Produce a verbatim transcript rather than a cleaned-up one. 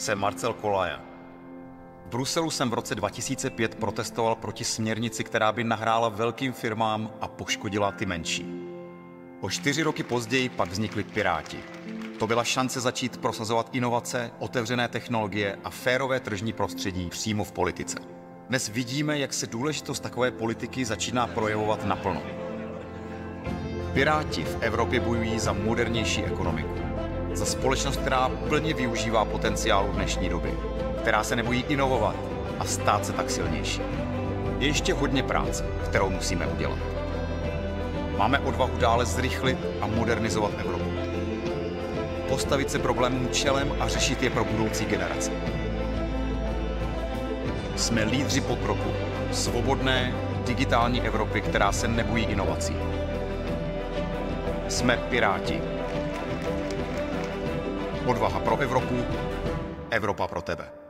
Jsem Marcel Kolaja. V Bruselu jsem v roce dva tisíce pět protestoval proti směrnici, která by nahrála velkým firmám a poškodila ty menší. O čtyři roky později pak vznikli Piráti. To byla šance začít prosazovat inovace, otevřené technologie a férové tržní prostředí přímo v politice. Dnes vidíme, jak se důležitost takové politiky začíná projevovat naplno. Piráti v Evropě bojují za modernější ekonomiku. Za společnost, která plně využívá potenciálu dnešní doby, která se nebojí inovovat a stát se tak silnější. Je ještě hodně práce, kterou musíme udělat. Máme odvahu dále zrychlit a modernizovat Evropu. Postavit se problémům čelem a řešit je pro budoucí generace. Jsme lídři pokroku, svobodné, digitální Evropy, která se nebojí inovací. Jsme Piráti. Odvaha pro Evropu, Evropa pro tebe.